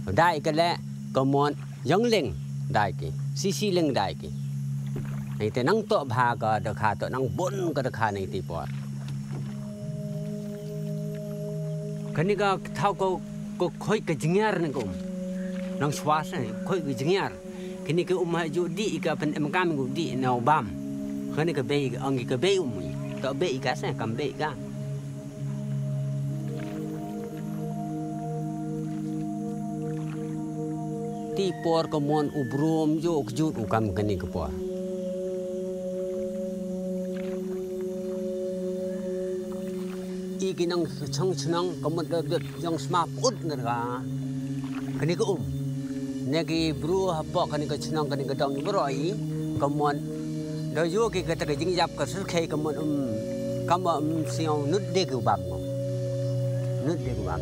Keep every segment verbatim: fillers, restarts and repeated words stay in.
đại cái lẽ có muốn giống linh đại cái xí xí linh đại cái này thì năng tọa bà có được hà tọa năng bốn có được hà này thì bỏ cái này có thao có có khơi cái chính nhar này cũng năng xóa này khơi cái chính nhar cái này cái um hay chú đi cái phần em cam cũng đi nào bám cái này cái bê cái ông cái bê um tọa bê cái sao cầm bê cái ti por komon ubrum jo kjut ukam kani kepo i kinang chang chnang komon de jong sma put ngara kani ko um ne ki bru hapo kani ko chnang kani ko dong broi komon do yo ki ka ta jing jap ka su khe komon um kam um siong nut de ku bam nut de ku bam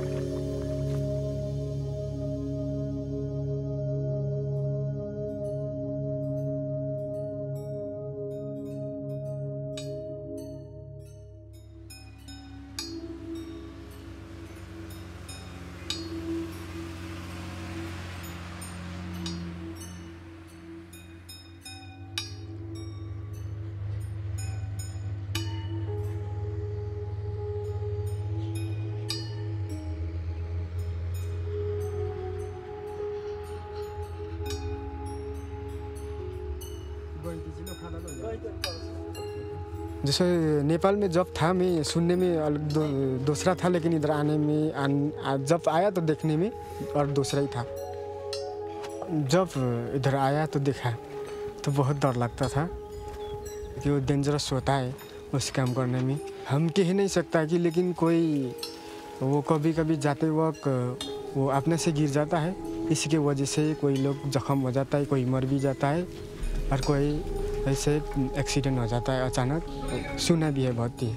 जैसे नेपाल में जब था मैं सुनने में अलग दो, दूसरा था लेकिन इधर आने में आन, जब आया तो देखने में और दूसरा ही था जब इधर आया तो देखा तो बहुत डर लगता था कि वो डेंजरस होता है उस काम करने में हम कह नहीं सकता कि लेकिन कोई वो कभी कभी जाते वक्त वो अपने से गिर जाता है इसकी वजह से कोई लोग जख्म हो जाता है कोई मर भी जाता है और कोई ऐसे एक्सीडेंट हो जाता है अचानक सुना भी है बहुत ही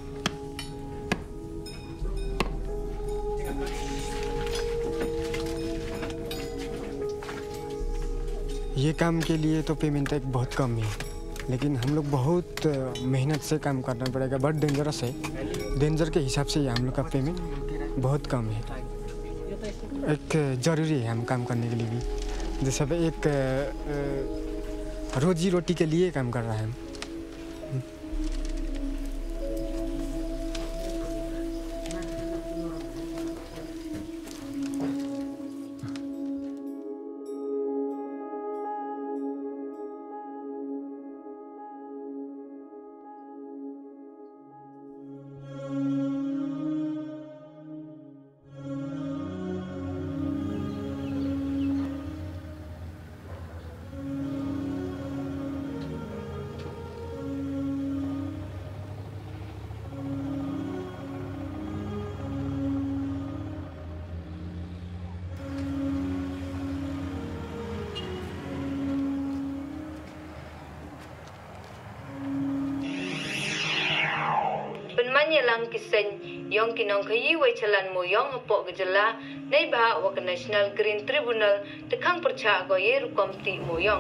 ये काम के लिए तो पेमेंट एक बहुत कम है लेकिन हम लोग बहुत मेहनत से काम करना पड़ेगा बहुत डेंजरस है डेंजर के हिसाब से हम लोग का पेमेंट बहुत कम है एक ज़रूरी है हम काम करने के लिए भी जैसे एक रोजी रोटी के लिए काम कर रहा है Lang kisen yong kinong kayi wai chalan mo yong hapo gejala nei ba wa National Green Tribunal tekang percha go ye rukom ti mo yong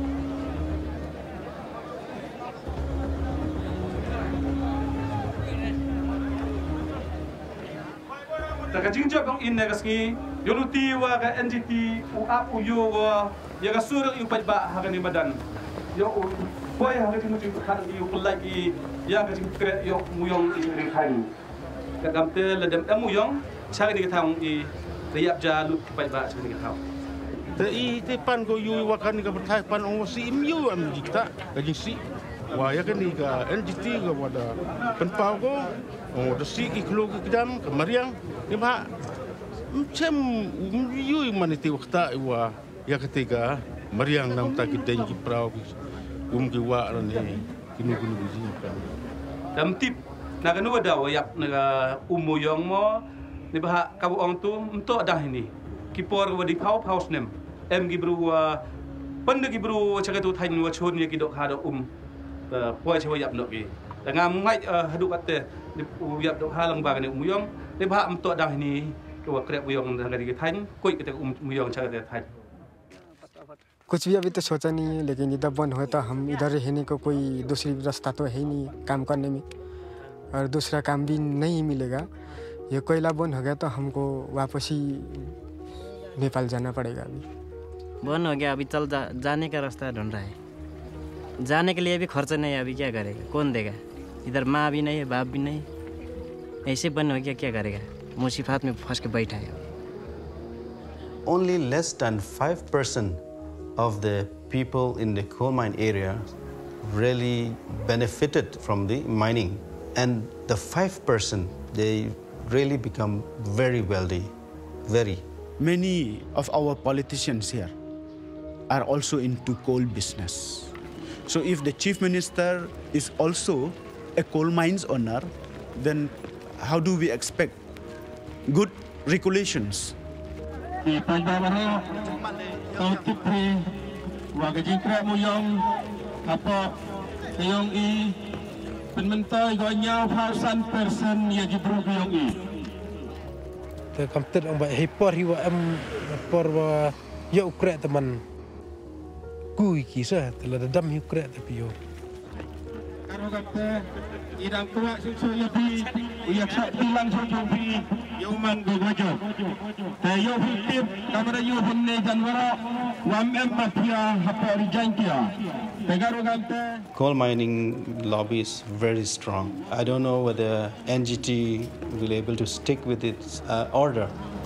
ta ka jingja kong in negaski yonuti wa ga N G T u ap u yo wa ya ga sur yu pa ba ha ga ni badan yo boy ha ga ti mu kan yu lagi ya ka jing tre yo muyong i ri khan ka gam te la dem muyong cha ga ni ka thang i riap ja lut pa ba cha ni ka thang te i te pan go yu wa kan ka thai pan ong si im yu am jikta ka jing si wa ya ka ni ka N G T ga wa da pen pau go o da si i klo ki dam ka mariang ni ba chem yu man ti wakta wa ya ka te ga mariang nam ta ki den ki prau ki um ki wa ra ni kinu kinu ji kan dam tip na kanu da wayap na umuyong mo ni bah kabu ong tu unto dah ini kipor wa di pau pau snem em gi bru pen gi bru chaga tu thain wa chon ye ki dok ha do um poi che wayap no gi da ngam ngai hadu atte ni wayap dok ha lang ba ni umuyong ni bah unto dah ini ke wa krep uyong da gi thain koi ke umuyong chaga de thain कुछ भी अभी तो सोचा नहीं है लेकिन इधर बंद हुआ तो हम इधर रहने को कोई दूसरी रास्ता तो है ही नहीं काम करने में और दूसरा काम भी नहीं मिलेगा ये कोयला बंद हो गया तो हमको वापस ही नेपाल जाना पड़ेगा अभी। बंद हो गया, अभी चल जा, जाने का रास्ता ढूंढ रहा है। जाने के लिए भी खर्च नहीं है, अभी क्या करेगा, कौन देगा? इधर माँ भी नहीं है, बाप भी नहीं, ऐसे बंद हो गया, क्या करेगा? मुसीबत में फंस के बैठा है। Only less than five percent of the people in the coal mine area really benefited from the mining, and the five percent they really become very wealthy, very. Many of our politicians here are also into coal business. So if the chief minister is also a coal mines owner, then how do we expect good regulations? Te kamtet ang baik hipor hiwa am por wa ya ukra teman kui kisah telah dadam ukra tapi yo karo kapte idang tua susu yabi uyak sak bilang susu bi yo man go gojo te yo hitip kamera yo honne janwara wam em mafia hapa rijankia te karo kapte. Coal mining lobby is very strong. I don't know whether N G T will be able to stick with its uh, order.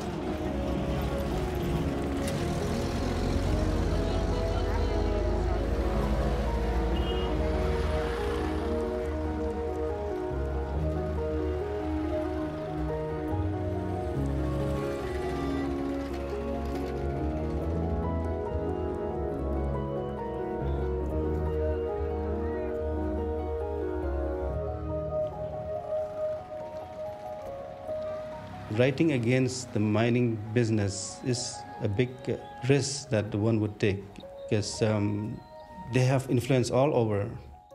Writing against the mining business is a big risk that one would take because um, they have influence all over.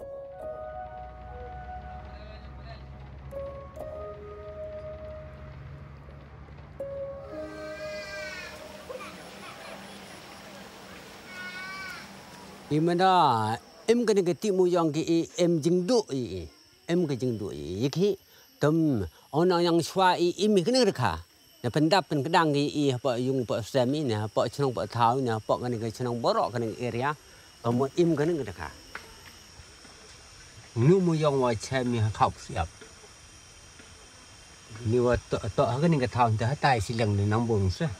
Imana em kena keti mu yang ki em jingdu i em ke jingdu i yiki tem orang yang suai imi kena rekha na pendap pen kedang i apa yung apa semi ne apa chnong apa thau ne apa kena ke chnong borok kena area kamu im kena rekha nu mu yang wa chemi khop siap ni wa to to kena ke thau te tai silang ne nang bung sa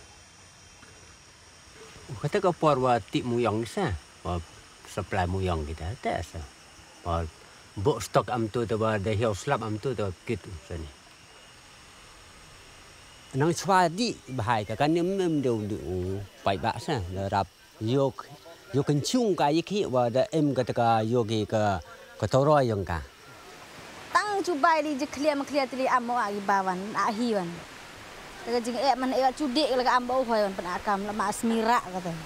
kata ka por wa ti mu yang sa supply mu yang kita tes pa bo stock am tu te ba de hiu slap am tu te kitu sani nang chwa di bahai ka kan nem nem deu du pai ba sa rap yo yo kan chung ka yiki wa da em ka ta ka yo ki ka ka to ro yang ka tang chu bai di je clear ma clear tili am wa gi bawan a hi wan ta jing e man e chu de la am bo hoi wan pan akam la ma smira ka ta.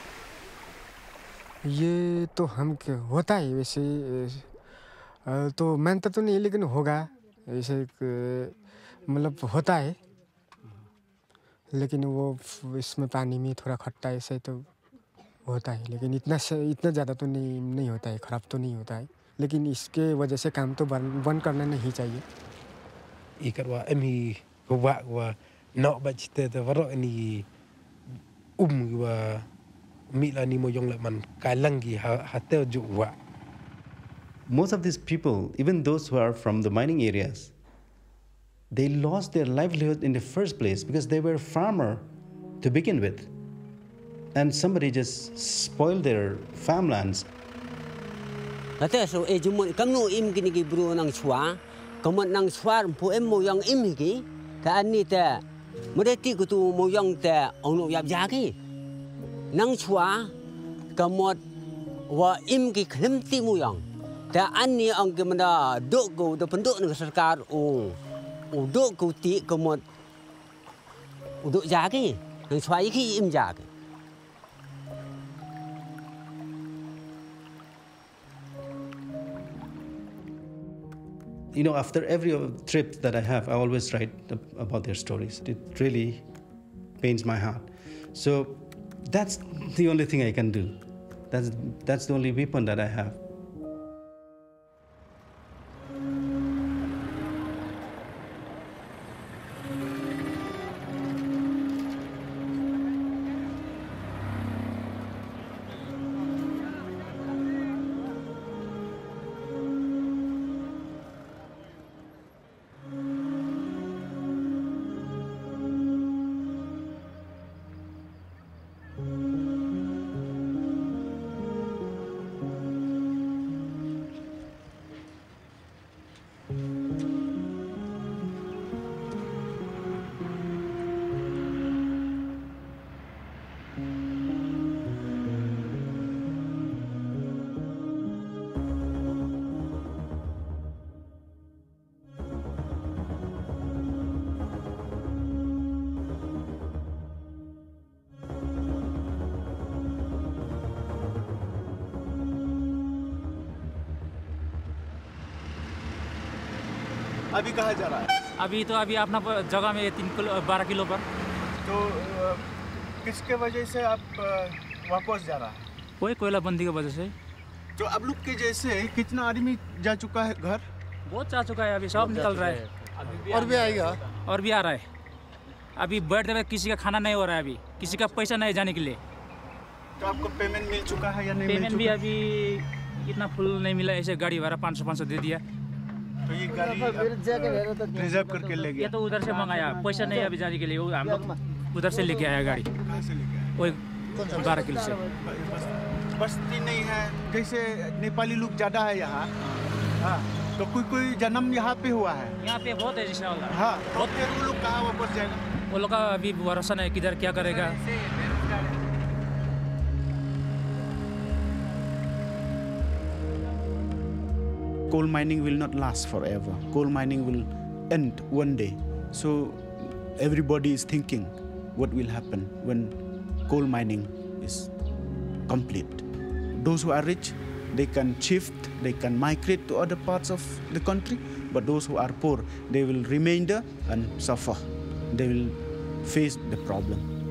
ये तो हम क्या होता है वैसे तो मेहनत तो नहीं लेकिन होगा ऐसे मतलब होता है लेकिन वो इसमें पानी में थोड़ा खट्टा ऐसे तो होता है लेकिन इतना इतना ज़्यादा तो नहीं नहीं होता है ख़राब तो नहीं होता है लेकिन इसके वजह से काम तो बंद बंद करना नहीं चाहिए. Ikat wa emi wa wa nak bacite te warok ni um wa milani moyong le man kalangi hatel juwa. Most of these people, even those who are from the mining areas, they lost their livelihood in the first place because they were farmer to begin with. And somebody just spoiled their farmlands. Kata so e jumon kamno im kini ki bro nang chwa, kamot nang chwa po em moyang im ki, ta ani ta modeti ku tu moyang ta ono yap ja ki. Nang chua kamot wa im ki khlem ti muyang ta ani ang ke manda dok go do penduk nang sarkar o o dok go ti kamot o dok ja ki nang chua ki im ja ki. You know, after every trip that I have, I always write about their stories. It really pains my heart. So that's the only thing I can do. That's, that's the only weapon that I have. अभी कहाँ जा रहा है? अभी तो अभी अपना जगह में तीन किलो बारह किलो पर। तो किसके वजह से आप वापस जा रहा है? कोई कोयला बंदी की वजह से। तो अब लोग के जैसे कितना आदमी जा चुका है घर? बहुत जा चुका है, अभी सब निकल रहा है। और भी आएगा? और भी आ रहा है। अभी बैठते हुए किसी का खाना नहीं हो रहा है, अभी किसी का पैसा नहीं जाने के लिए। तो आपको पेमेंट मिल चुका है या नहीं? पेमेंट भी अभी इतना फुल नहीं मिला, ऐसे गाड़ी भाड़ा पाँच सौ पाँच सौ दे दिया। तो ये गाड़ी रिजर्व करके ले गया? ये तो उधर से मंगाया, पैसा नहीं अभी जाने के लिए, हम लोग उधर से लेके आया गाड़ी। कहाँ से लेके आया? वही बारह किलो से। बस्ती नहीं है, जैसे नेपाली लोग ज़्यादा है यहाँ। हाँ, तो कोई कोई जन्म यहाँ पे हुआ है? यहाँ पे बहुत है जिसने। हाँ, तो फिर वो लोग कहाँ वापस जाएगा? वो लोग का अभी भरोसा नहीं, किधर क्या करेगा। Coal mining will not last forever. Coal mining will end one day. So everybody is thinking what will happen when coal mining is complete. Those who are rich, they can shift, they can migrate to other parts of the country. But those who are poor, they will remain there and suffer. They will face the problem.